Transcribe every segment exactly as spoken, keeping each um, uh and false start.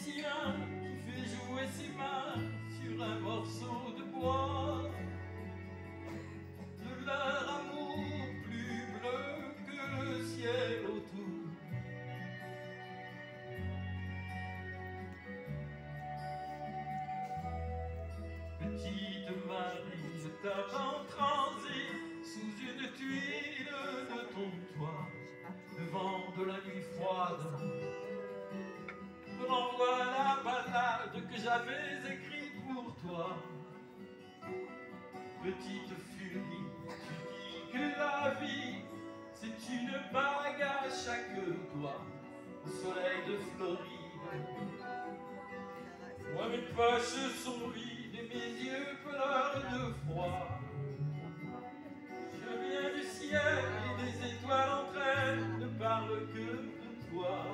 musicien qui fait jouer ses mains sur un morceau de bois. De leur amour plus bleu que le ciel autour. Petite Marie, tape en transit sous une tuile de ton toit. Le vent de la nuit froide me renvoie la ballade que j'avais écrite pour toi. Petite furie, tu dis que la vie c'est une bague à chaque doigt au soleil de Floride. Moi mes poches sont vides et mes yeux pleurent de froid. Je viens du ciel et des étoiles entre elles ne parlent que de toi.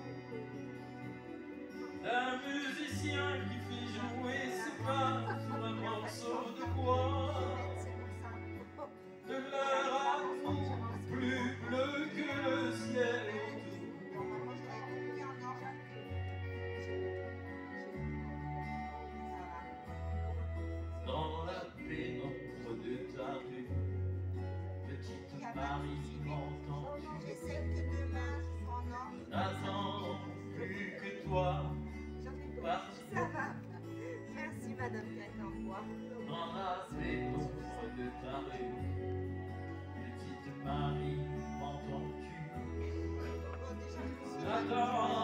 D'un musicien qui fait jouer ses mains sur un morceau de bois. De leur amour plus bleu que le ciel autour. Dans la pénombre de ta rue, petite Marie, m'entends-tu? N'attends plus que toi. Ça va. Merci Madame Cacanbois. Dans la pénombre de ta rue, petite Marie, m'entends-tu? J'attends